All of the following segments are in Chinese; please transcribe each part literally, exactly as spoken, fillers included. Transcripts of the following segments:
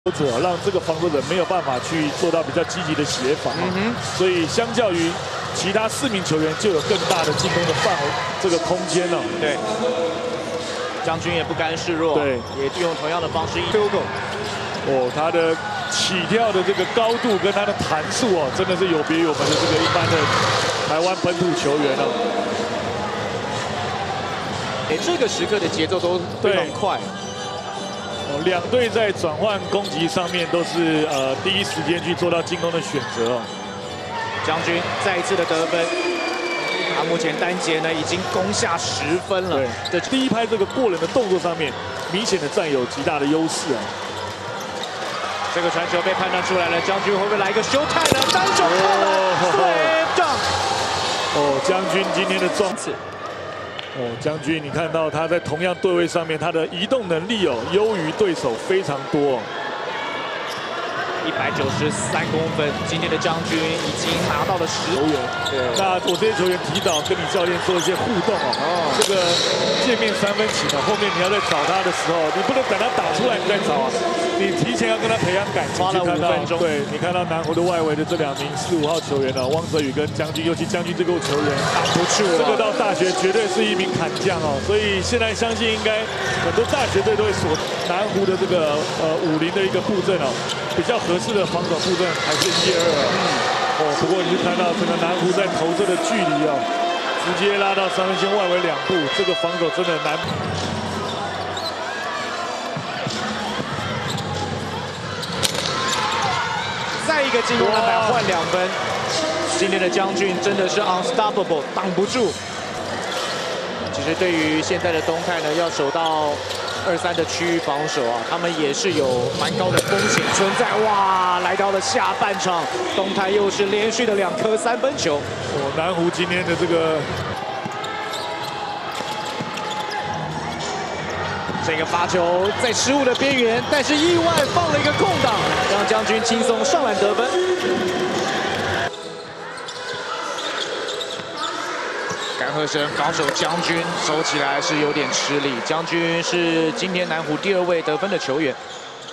者让这个防守者没有办法去做到比较积极的协防，嗯、所以相较于其他四名球员就有更大的进攻的范围这个空间了。 对，将军也不甘示弱， 对， 也用同样的方式一丢狗。 哦，他的起跳的这个高度跟他的弹速哦，真的是有别于我们的这个一般的台湾本土球员哦。 哎，这个时刻的节奏都非常快。 两队在转换攻击上面都是呃第一时间去做到进攻的选择哦。 将军再一次的得分，他目前单节呢已经攻下十分了。 对，在第一拍这个过人的动作上面，明显的占有极大的优势啊。 这个传球被判断出来了，将军会不会来一个休泰呢？单手扣篮 ，slam dunk。 哦，将军今天的状次。 哦，将军，你看到他在同样对位上面，他的移动能力哦，优于对手非常多、哦。 一百九十三公分，今天的将军已经拿到了十球员。对，那我这些球员提早跟你教练做一些互动哦。哦。这个界面三分起呢，后面你要在找他的时候，你不能等他打出来你再找啊，你提前要跟他培养感情。 花了五分钟。 对，你看到南湖的外围的这两名四五号球员呢，汪泽宇跟将军，尤其将军这个球员打不住、啊， 这个到大学绝对是一名砍将哦，所以现在相信应该很多大学队都会锁南湖的这个呃武林的一个布阵哦。 比较合适的防守布阵还是一二嗯哦，不过你就看到整个南湖在投射的距离哦，直接拉到三分线外围两步，这个防守真的难。 再一个进攻篮板换两分，今天的将军真的是 unstoppable， 挡不住。其实对于现在的东泰呢，要守到。 二三的区域防守啊，他们也是有蛮高的风险存在。哇，来到了下半场，东泰又是连续的两颗三分球。 哦，南湖今天的这个这个发球在失误的边缘，但是意外放了一个空档，让将军轻松上篮得分。 甘赫生防守将军，守起来是有点吃力。将军是今天南湖第二位得分的球员，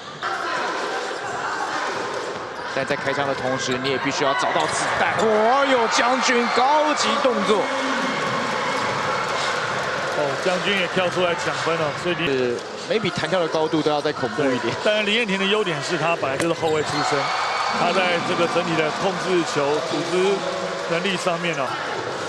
但在开枪的同时，你也必须要找到子弹。哦哟，将军高级动作。 哦，将军也跳出来抢分了，所以你是每比弹跳的高度都要再恐怖一点。 当然，林彦廷的优点是他本来就是后卫出身，他在这个整体的控制球、组织能力上面呢、啊。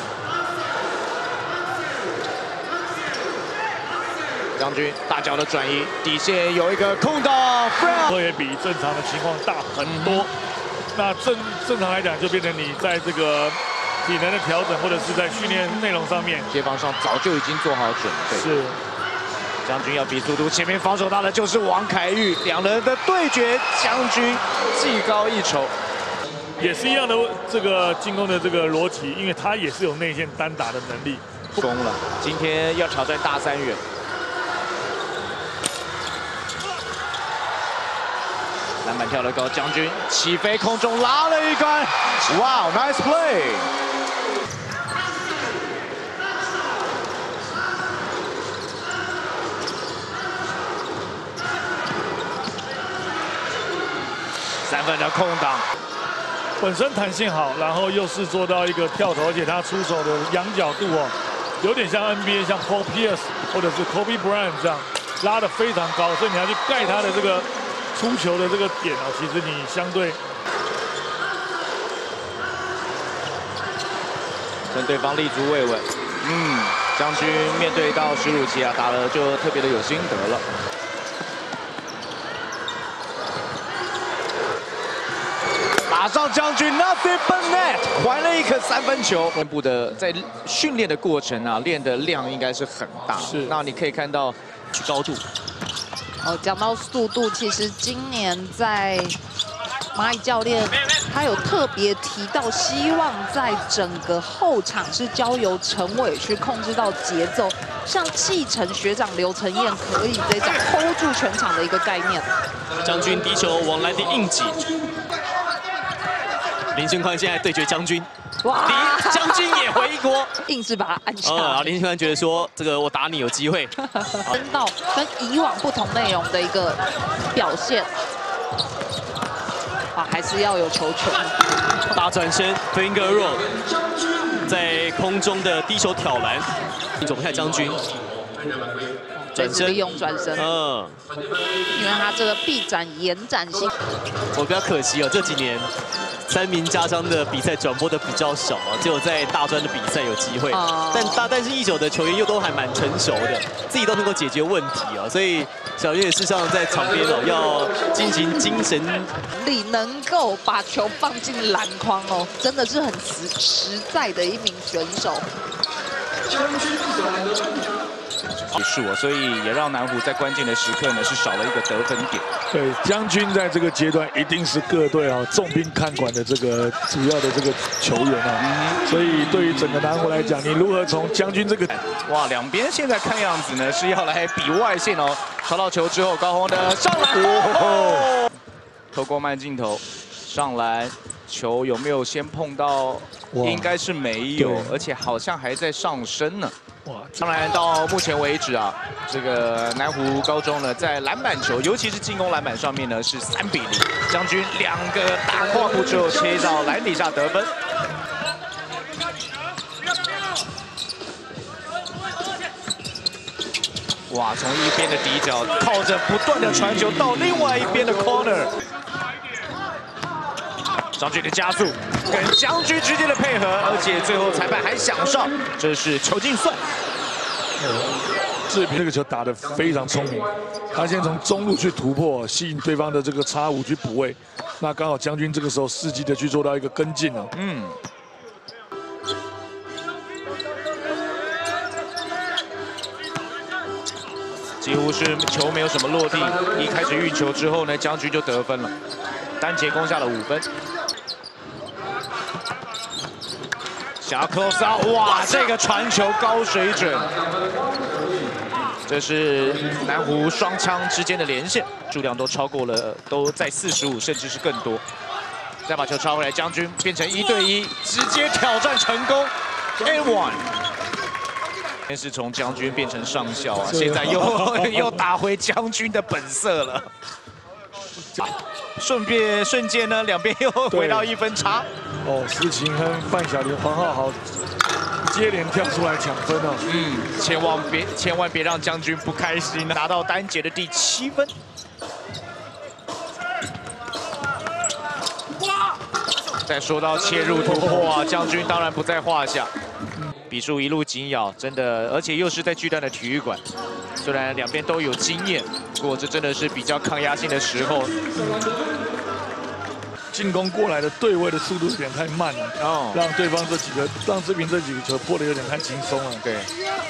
将军大脚的转移，底线有一个空档， 这也比正常的情况大很多。嗯、那正正常来讲，就变成你在这个体能的调整，或者是在训练内容上面， 协防上早就已经做好准备。 是， 将军要比速度，前面防守到的就是王凯玉，两人的对决，将军技高一筹。 也是一样的这个进攻的这个逻辑，因为他也是有内线单打的能力。 攻了，今天要挑战大三元。 篮板跳得高，将军起飞空中拉了一杆，哇 ，nice play！ 三分的空档， 本身弹性好，然后又是做到一个跳投，而且他出手的仰角度哦，有点像 N B A 像 Paul Pierce 或者是 Kobe Bryant 这样拉得非常高，所以你要去盖他的这个。 出球的这个点啊，其实你相对跟对方立足未稳，嗯，将军面对到史鲁奇啊，打了就特别的有心得了。马上将军 nothing but net 还了一颗三分球。面部的在训练的过程啊，练的量应该是很大。是，那你可以看到高度。 哦，讲到速度，其实今年在蚂蚁教练他有特别提到，希望在整个后场是交由陈伟去控制到节奏，像继承学长刘承彦可以这种 hold 住全场的一个概念。 将军低球往篮底硬挤，林俊宽现在对决将军。 哇！林将军也回锅， 硬是把他按下。 哦，然后林俊宽觉得说，这个我打你有机会。 分到跟以往不同内容的一个表现。 啊，还是要有球权。 大转身 finger roll， 在空中的低手挑篮，走不太将军。 转身利用转身， 嗯， 因为他这个臂展延展性。 我比较可惜哦，这几年三名家商的比赛转播的比较少啊，只有在大专的比赛有机会。 哦、 但大但是一九的球员又都还蛮成熟的，自己都能够解决问题啊，所以小岳事实上在场边哦要进行精神力，能够把球放进篮筐哦，真的是很实实在的一名选手。 结束啊，所以也让南湖在关键的时刻呢是少了一个得分点。 对，将军在这个阶段一定是各队啊重兵看管的这个主要的这个球员啊，嗯、所以对于整个南湖来讲，你如何从将军这个哇，两边现在看样子呢是要来比外线哦。抄到球之后，高宏的上篮，哦、透过慢镜头上篮，球有没有先碰到？应该是没有，而且好像还在上升呢。 哇，当然到目前为止啊，这个南湖高中呢，在篮板球，尤其是进攻篮板上面呢，是三比零。将军两个大跨步之后切到篮底下得分。哇，从一边的底角靠着不断的传球到另外一边的 corner。 张军的加速，跟将军之间的配合，而且最后裁判还响哨，这是球进算。 志平这个球打得非常聪明，他先从中路去突破，吸引对方的这个插五去补位，那刚好将军这个时候伺机的去做到一个跟进啊。嗯。 几乎是球没有什么落地，一开始运球之后呢，将军就得分了，单节攻下了五分。 想要 close out， 哇，这个传球高水准，这是南湖双枪之间的连线，数量都超过了，都在四十五，甚至是更多。再把球抄回来，将军变成一对一，直接挑战成功 ，A one。先是从将军变成上校啊，现在又又打回将军的本色了。顺便瞬间呢，两边又回到一分差。 哦，施晴和范晓玲、黄浩豪接连跳出来抢分哦。 嗯，千万别千万别让将军不开心，拿到单节的第七分。再说到切入突破啊，将军当然不在话下。比数一路紧咬，真的，而且又是在巨蛋的体育馆。虽然两边都有经验，不过这真的是比较抗压性的时候。 进攻过来的对位的速度有点太慢了，哦，让对方这几个让志平这几个球破的有点太轻松了。 对，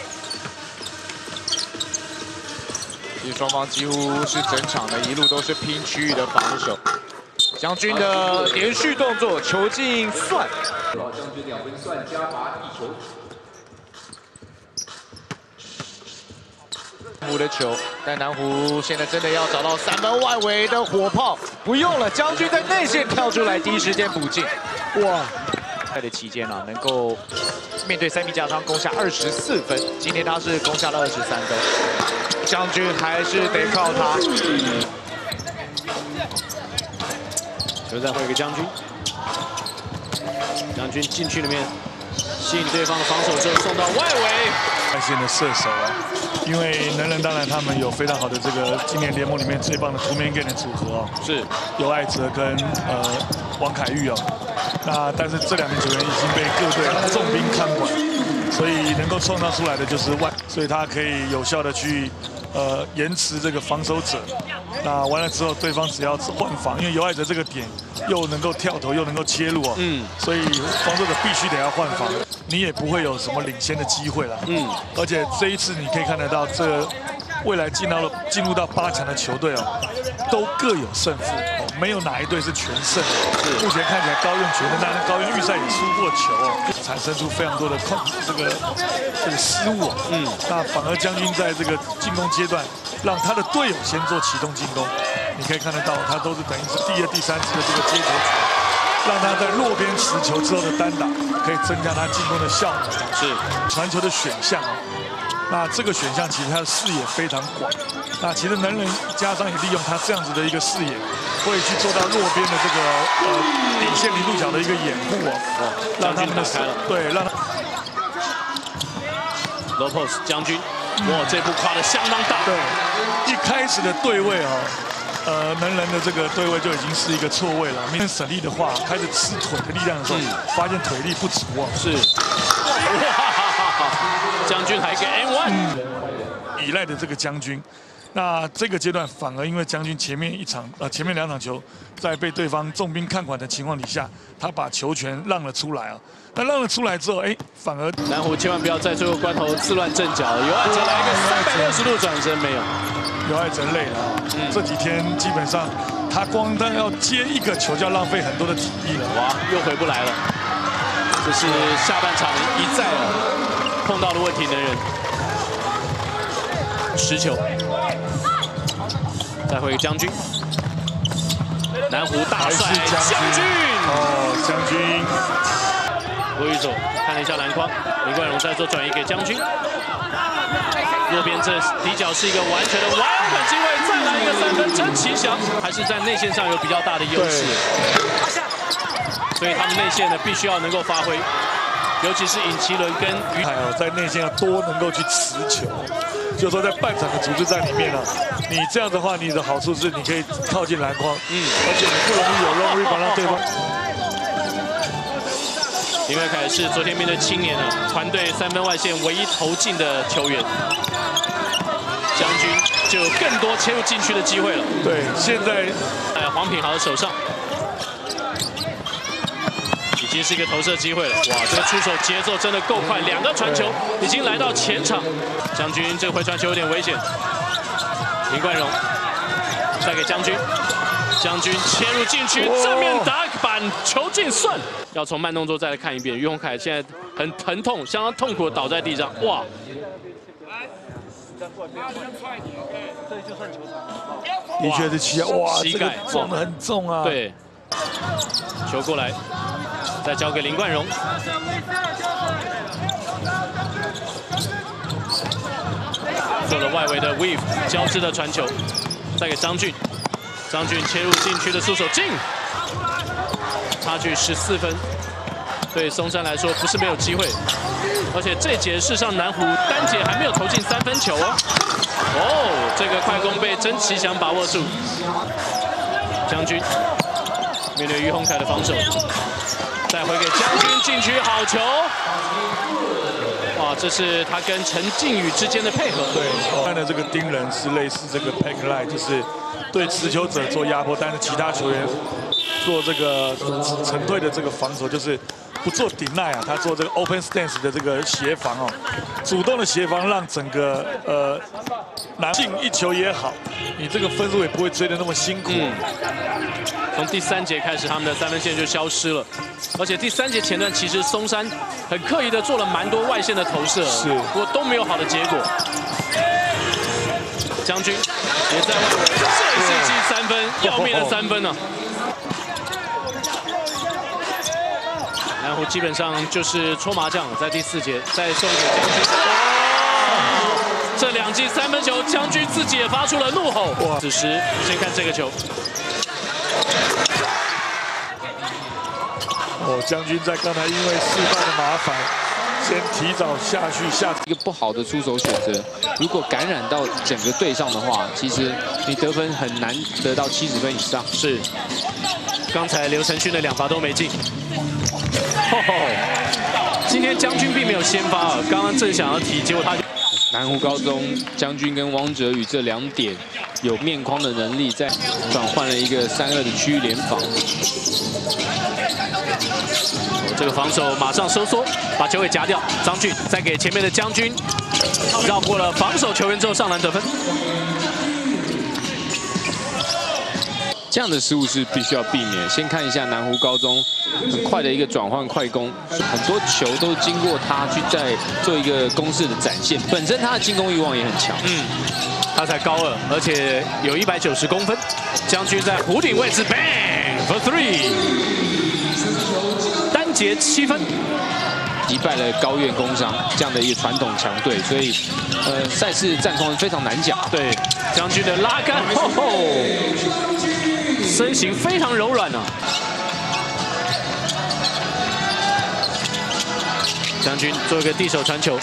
其实双方几乎是整场的一路都是拼区域的防守。将军的连续动作，球进算。将军两分算加罚一球。南湖的球，但南湖现在真的要找到三分外围的火炮，不用了，将军在内线跳出来，第一时间补进。哇！在的期间啊，能够面对三名加商攻下二十四分，今天他是攻下了二十三分，将军还是得靠他。 球再回给将军，将军禁区里面吸引对方的防守之后送到外围， 外线的射手啊。 因为能人当然他们有非常好的这个今年联盟里面最棒的 two man game 的组合哦， 是有艾哲跟呃王凯玉哦。那但是这两名球员已经被各队重兵看管，所以能够创造出来的就是外，所以他可以有效的去呃延迟这个防守者。那完了之后，对方只要换防，因为有艾哲这个点又能够跳投又能够切入哦，嗯，所以防守者必须得要换防。 你也不会有什么领先的机会了，嗯，而且这一次你可以看得到，这未来进到了进入到八强的球队哦，都各有胜负，哦，没有哪一队是全胜的。是，目前看起来高院全胜，但是高院预赛也输过球哦，产生出非常多的控这个这个失误，嗯，那反而将军在这个进攻阶段，让他的队友先做启动进攻，你可以看得到，他都是等于是第二、第三次的这个接球权。 让他在落边持球之后的单打，可以增加他进攻的效能，是传球的选项哦。 那这个选项其实他的视野非常广。那其实能人加上也利用他这样子的一个视野，会去做到弱边的这个呃底线零度角的一个掩护哦，让他们的对让他。 Lopez 将军，哇，这步跨的相当大。 对，一开始的对位哦。 呃，能人的这个对位就已经是一个错位了。明天省力的话，开始吃腿的力量的时候，嗯、发现腿力不足啊。 是，哇，将军还给 N 一、 嗯，依赖的这个将军。那这个阶段反而因为将军前面一场呃前面两场球，在被对方重兵看管的情况底下，他把球权让了出来啊。那让了出来之后，哎，反而南湖千万不要在最后关头自乱阵脚，有爱者来一个三百六十度转身没有。 有爱者累了、嗯，这几天基本上他光他要接一个球就要浪费很多的体力了。 哇，又回不来了。这是下半场一再碰到的问题，能人。持球，再回将军。南湖大帅将军。 哦，将军。 郭宇走看了一下篮筐，林冠荣在做转移给将军。 右边这底角是一个完全的 wide open 机会，再来一个三分，真奇祥，还是在内线上有比较大的优势，所以他们内线呢必须要能够发挥，尤其是尹奇伦跟于海哦，在内线要多能够去持球，就是说在半场的组织战里面啊，你这样的话，你的好处是你可以靠近篮筐，嗯，而且你不容易有 long rebound 让对方。 林伟凯是昨天面对青年啊，团队三分外线唯一投进的球员，将军就有更多切入禁区的机会了。 对，现在在黄品豪的手上，已经是一个投射机会了。哇，这个出手节奏真的够快，两个传球已经来到前场。将军这回传球有点危险，林冠荣再给将军。 将军切入禁区，正面打板，球进算。要从慢动作再来看一遍，于宏凯现在很疼痛，相当痛苦的倒在地上。哇！ 的确是膝盖，哇， 膝盖撞得很重啊。 对，球过来，再交给林冠荣。做了外围的 weave 交织的传球，再给张俊。 张俊切入禁区的出手进，差距十四分，对松山来说不是没有机会，而且这节事实上南湖单节还没有投进三分球哦。哦，这个快攻被曾奇祥把握住，将军面对于宏凯的防守，再回给将军禁区好球。 哇，这是他跟陈靖宇之间的配合。 对，看的这个盯人是类似这个 pack line， 就是对持球者做压迫，但是其他球员做这个沉退的这个防守，就是不做顶耐啊，他做这个 open stance 的这个协防哦，主动的协防让整个呃南进一球也好，你这个分数也不会追得那么辛苦。嗯从第三节开始，他们的三分线就消失了，而且第三节前段其实松山很刻意的做了蛮多外线的投射， 是， 不过都没有好的结果。将军也在外围，这是记三分，要命的三分呢、啊。南湖基本上就是搓麻将，在第四节再送给将军。哦，这两记三分球，将军自己也发出了怒吼。哇！此时先看这个球。 哦，将军在刚才因为示范的麻烦，先提早下去下一个不好的出手选择。如果感染到整个队上的话，其实你得分很难得到七十分以上。 是，刚才刘承勋的两罚都没进。哦，今天将军并没有先发啊，刚刚正想要提，结果他就。 南湖高中将军跟汪哲宇这两点有面框的能力，在转换了一个三二的区域联防。 这个防守马上收缩，把球给夹掉。张俊再给前面的将军，绕过了防守球员之后上篮得分。 这样的失误是必须要避免。先看一下南湖高中很快的一个转换快攻，很多球都经过他去再做一个攻势的展现。本身他的进攻欲望也很强。 嗯，他才高二，而且有一百九十公分。将军在弧顶位置 ，bang for three， 单节七分。 击败了高院工商这样的一个传统强队，所以呃赛事战况非常难讲。 对，将军的拉杆，吼吼，身形非常柔软啊。将军做一个递手传球，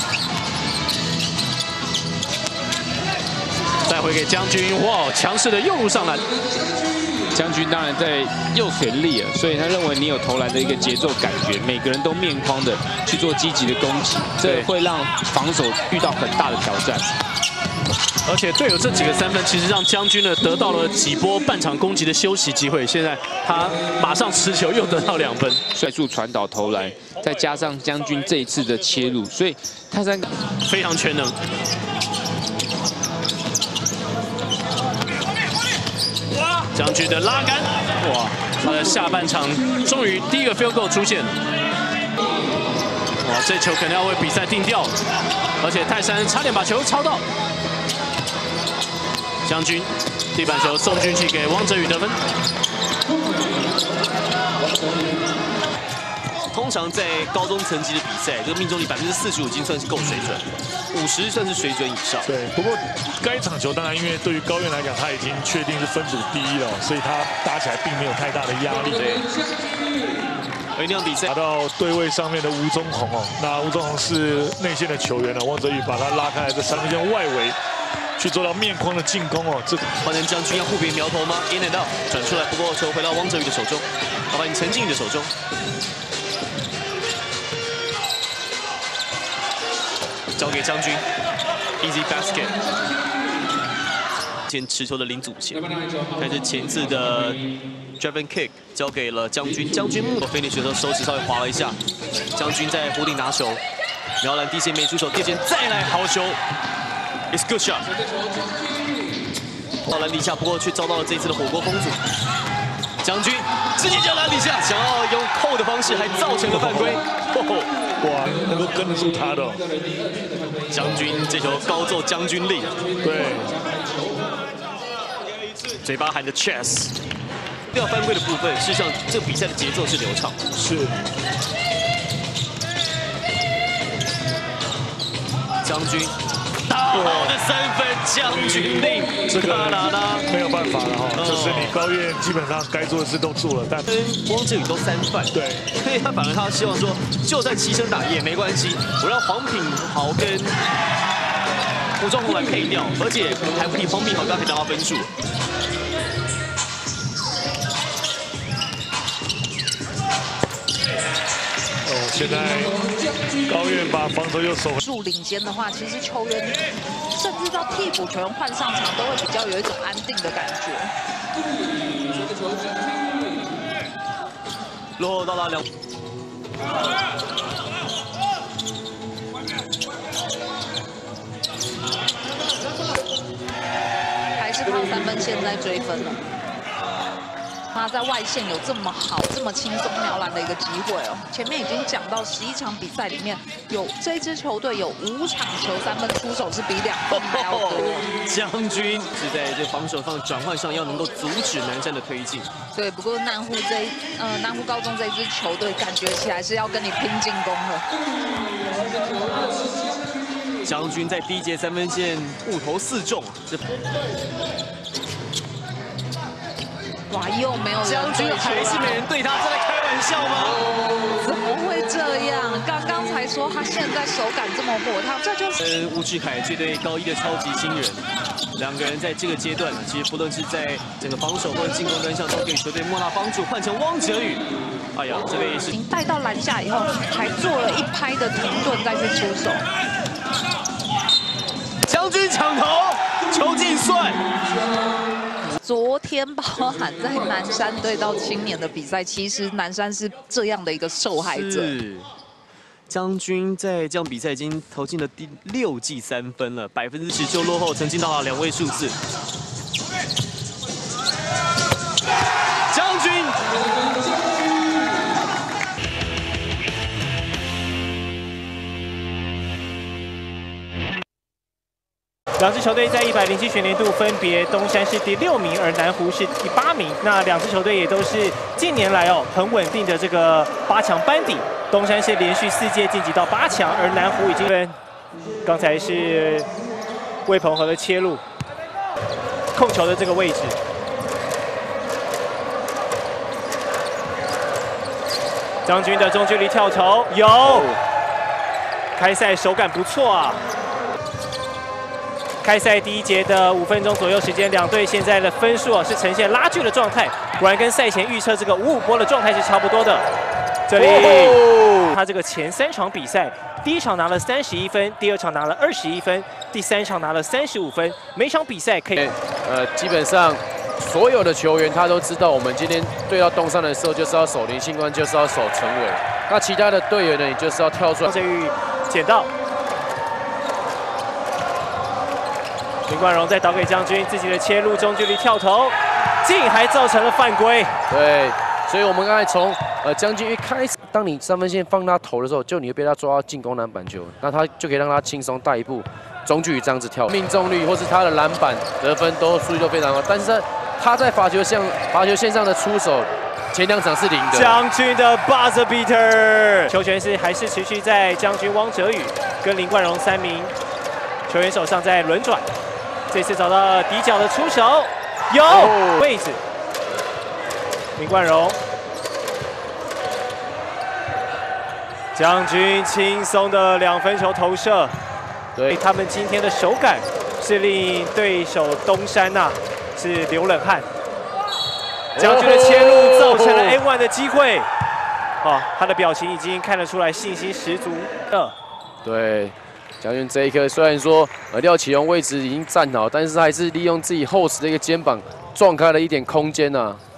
再回给将军，哇，强势的右路上篮。 将军当然在右水力了，所以他认为你有投篮的一个节奏感觉，每个人都面框的去做积极的攻击，这会让防守遇到很大的挑战。 而且队友这几个三分，其实让将军呢得到了几波半场攻击的休息机会。现在他马上持球又得到两分， 快速传导投篮，再加上将军这一次的切入，所以泰山非常全能。将军的拉杆，哇！他的下半场终于第一个 field goal 出现了，哇！这球肯定要为比赛定调，而且泰山差点把球抄到。将军地板球送进去给汪哲宇得分。 通常在高中层级的比赛，这个命中率百分之四十五已经算是够水准，五十算是水准以上。 对，不过该场球当然因为对于高院来讲，他已经确定是分组第一了，所以他打起来并没有太大的压力。 对。而那场比赛打到对位上面的吴宗宏哦，那吴宗宏是内线的球员呢，汪哲宇把他拉开来这三分线外围。 去做到面框的进攻哦，这换成将军要护别苗头吗 ？In and out 转出来，不过球回到汪哲宇的手中，麻烦你沉进你的手中。交给将军 ，easy basket。先持球的林祖贤，但是前次的 driving kick 交给了将军，将军目 finish 的时候手指稍微滑了一下，将军在弧顶拿球，苗兰第一线没出手，第二线再来好球。 It's good shot。到篮底下，不过却遭到了这一次的火锅封阻。将军直接叫篮底下，想要用扣的方式，还造成了犯规。 哇，能够跟得住他的。 将军这球高奏将军令。 对。 嘴巴喊着 chess。掉犯规的部分，事实上这比赛的节奏是流畅。 是。 将军。 好的三分，将军令， 这个没有办法了哈，就是你高院基本上该做的事都做了，但跟汪哲宇都三犯，对，所以他反而他希望说，就算齐声打也没关系，我让黄品豪跟吴宗宏来配掉，而且还比黄品豪刚才拿到分数。 哦，现在。 高院把防守又守住领先的话，其实球员甚至到替补球员换上场都会比较有一种安定的感觉。 落后到了两。 还是靠三分线在追分了。 他在外线有这么好、这么轻松瞄篮的一个机会哦。前面已经讲到，十一场比赛里面有这支球队有五场球三分出手是比两分还要多。 将军是在这防守上转换上要能够阻止南山的推进。 对，不过南湖这一呃南湖高中这支球队感觉起来是要跟你拼进攻了。 将军在第一节三分线五投四中，这。 哇，又没有人将军还是没人对他，在开玩笑吗？ 怎么会这样？刚刚才说他现在手感这么火烫，这就是。 跟吴志凯这对高一的超级新人，两个人在这个阶段呢，其实不论是在整个防守或者进攻端上，都给球队莫大帮助。换成汪哲宇，哎呀，这边是带到篮下以后，还做了一拍的停顿再去出手。 将军抢投，球进算。 昨天包含在南山对到青年的比赛，其实南山是这样的一个受害者。 是，将军在这样比赛已经投进了第六记三分了，百分之十就落后，曾经到了两位数字。将军。 两支球队在一百零七学年度分别东山是第六名，而南湖是第八名。那两支球队也都是近年来哦很稳定的这个八强班底。 东山是连续四届晋级到八强，而南湖已经刚才是魏鹏和的切入，控球的这个位置。 将军的中距离跳投有，开赛手感不错啊。开赛第一节的五分钟左右时间，两队现在的分数啊是呈现拉锯的状态，果然跟赛前预测这个五五波的状态是差不多的。这里，他这个前三场比赛，第一场拿了三十一分，第二场拿了二十一分，第三场拿了三十五分，每场比赛可以， 呃，基本上。 所有的球员他都知道，我们今天对到东山的时候，就是要守林信官，就是要守陈伟。那其他的队员呢，你就是要跳出来。 张振宇捡到，林冠荣再导给将军，自己的切入中距离跳投，进，还造成了犯规。 对，所以我们刚才从呃将军一开始，当你三分线放他投的时候，就你会被他抓到进攻篮板球，那他就可以让他轻松带一步中距离这样子跳，命中率或是他的篮板得分都数据都非常高，但是。 他在罚球线罚球线上的出手，前两场是零的。 将军的 buzzer beater， 球权是还是持续在将军汪哲宇跟林冠荣三名球员手上在轮转。这次找到底角的出手，有、哦、位置。林冠荣，将军轻松的两分球投射，对他们今天的手感是令对手东山呐、啊。 是流冷汗，将军的切入造成了 A 一 的机会。哦，他的表情已经看得出来信心十足的。 对，将军这一颗虽然说呃廖启荣位置已经站好，但是还是利用自己厚实的一个肩膀撞开了一点空间呐、啊。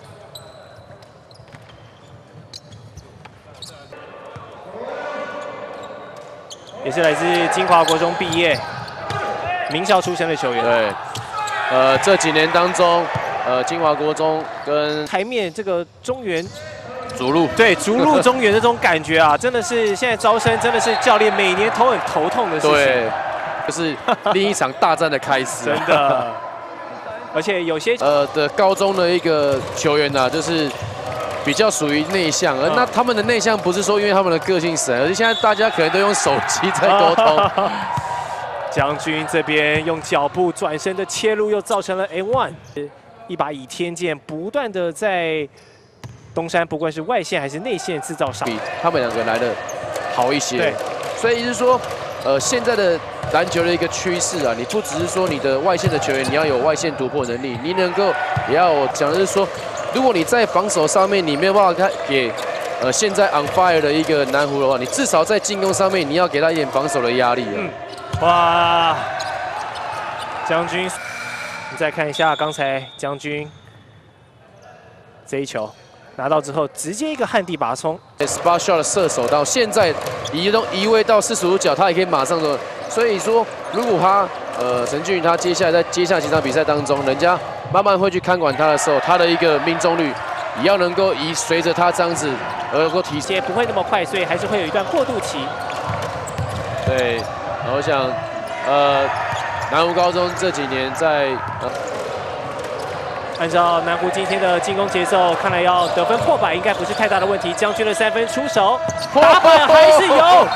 也是来自金华国中毕业，名校出身的球员。 对。 呃，这几年当中，呃，金华国中跟台面这个中原逐鹿， 对逐鹿中原的这种感觉啊，真的是现在招生真的是教练每年都很头痛的事情。 对，就是另一场大战的开始。 真的，而且有些呃的高中的一个球员呐、啊，就是比较属于内向，而那他们的内向不是说因为他们的个性神，而是现在大家可能都用手机在沟通。 将军这边用脚步转身的切入，又造成了 A 一， 一把倚天剑不断的在东山，不管是外线还是内线制造伤， 比他们两个来的好一些。 对， 所以是说，呃，现在的篮球的一个趋势啊，你不只是说你的外线的球员你要有外线突破能力，你能够也要我讲的是说，如果你在防守上面你没有办法给呃现在 on fire 的一个南湖的话，你至少在进攻上面你要给他一点防守的压力啊。嗯哇，将军，你再看一下刚才将军这一球拿到之后，直接一个旱地拔葱。 spot shot 的射手到现在移动移位到四十五角，他也可以马上的。所以说，如果他呃陈俊宇他接下来在接下来几场比赛当中，人家慢慢会去看管他的时候，他的一个命中率也要能够以随着他这样子而能够提升， 不会那么快，所以还是会有一段过渡期。 对。 然后我想，呃，南湖高中这几年在，呃、 按照南湖今天的进攻节奏，看来要得分破百应该不是太大的问题。将军的三分出手，打板还是有。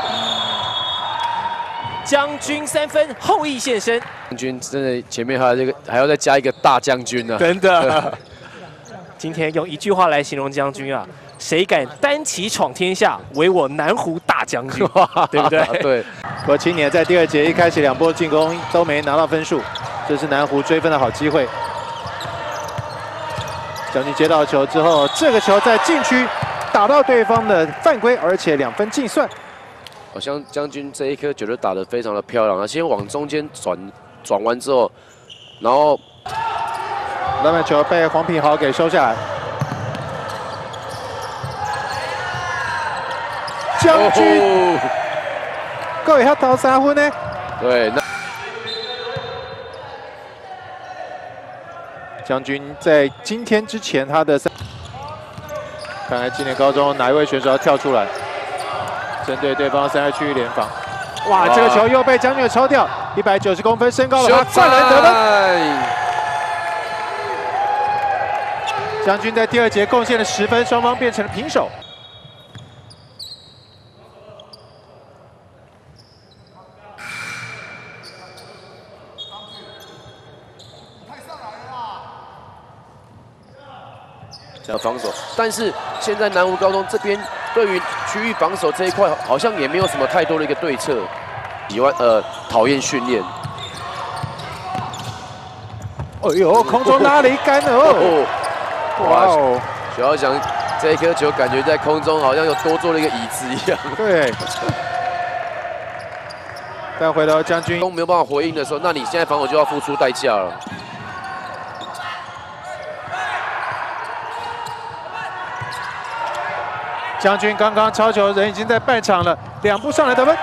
将军三分后羿现身， 将军真的前面还有这个还要再加一个大将军呢、啊， 真的。今天用一句话来形容将军啊，谁敢单骑闯天下，唯我南湖大将军，对不对？ 对。 国青年在第二节一开始两波进攻都没拿到分数，这是南湖追分的好机会。将军接到球之后，这个球在禁区打到对方的犯规，而且两分净算。 好像将军这一颗绝对打得非常的漂亮，他先往中间转转完之后，然后篮板球被黄品豪给收下来。将军。哦 各位，他投三分呢？ 对，那将军在今天之前他的三，看来今年高中哪一位选手要跳出来，针对对方三二区域联防。哇，这个球又被将军抽掉，一百九十公分身高的他灌篮得分。将军在第二节贡献了十分，双方变成了平手。 防守，但是现在南湖高中这边对于区域防守这一块，好像也没有什么太多的一个对策，喜欢呃讨厌训练。 哦呦，空中拉了一杆哦！哇哦， 许耀翔这一颗球感觉在空中好像又多做了一个椅子一样。 对。再回到将军， 都没有办法回应的时候，那你现在防守就要付出代价了。 将军刚刚抄球，人已经在半场了，两步上来得分，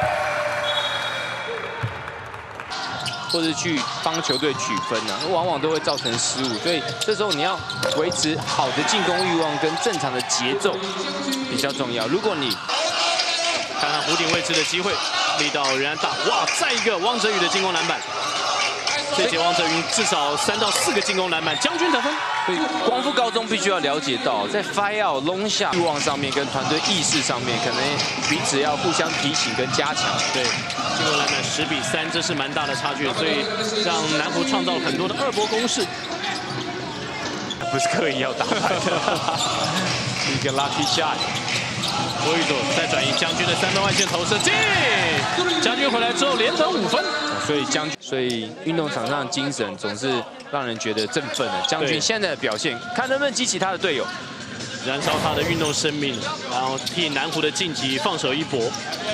或者去帮球队取分啊，往往都会造成失误，所以这时候你要维持好的进攻欲望跟正常的节奏比较重要。如果你看看弧顶位置的机会，力道仍然大，哇！再一个汪哲宇的进攻篮板，这节汪哲宇至少三到四个进攻篮板，将军得分。 所以光复高中必须要了解到，在 fire out 笼下欲望上面跟团队意识上面，可能彼此要互相提醒跟加强。 对，进攻篮板十比三，这是蛮大的差距，所以让南湖创造了很多的二波攻势。 不是刻意要打败的，一个 lucky shot。 郭玉佐再转移将军的三分外线投射进，将军回来之后连得五分， 所以将军，所以运动场上的精神总是让人觉得振奋的。将军现在的表现，看能不能激起他的队友， 燃烧他的运动生命，然后替南湖的晋级放手一搏。